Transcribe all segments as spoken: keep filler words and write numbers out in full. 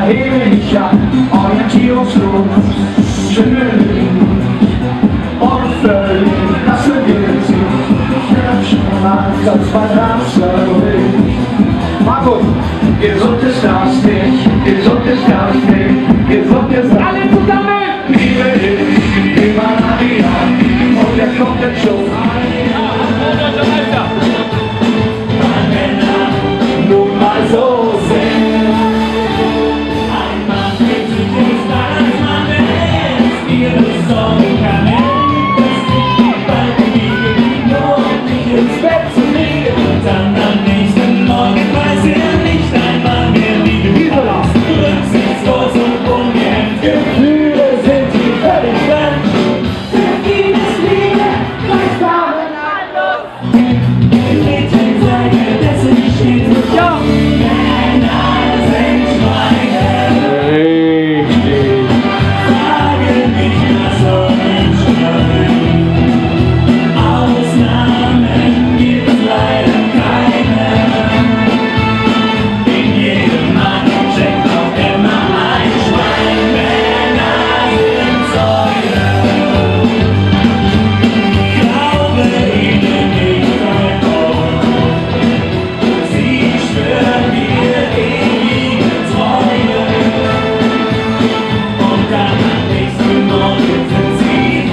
hebe ich an, orientierungslos, schön und völlig, das vergeht sich. Ich hab schon mal ganz mein Herz. Markus, gesund ist das nicht, gesund ist das nicht, gesund ist das. Alle zusammen! Liebe ich, über Maria, und jetzt kommt der Show. Weil Männer nun mal so sind. Ein Mann fühlt sich nicht als Mann ist, ihre Sorgen kann er, das liegt bei der Liebe, nur um dich ins Bett zu legen. Und dann am nächsten Morgen weiß er nicht einmal mehr, wie du warst. Rücksichtslos und ungehemmt, Gefühle sind die völlig fremd. Für ihn ist Liebe gleich Damen anders. Im Mädchen sei dessen steht so ja. Männer sind Schweine. Richtig. Frage nicht nach Sonnenschein. Ausnahmen gibt es leider keine. In jedem Mann steckt auch immer ein Schwein. Männer sind Säule. Glaube ihnen nicht einmal. Sie schwören mir ewige Treue. Und dann am nächsten Morgen sind sie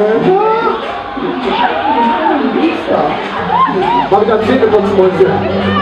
Mach ich am Telefon zum Mäuschen.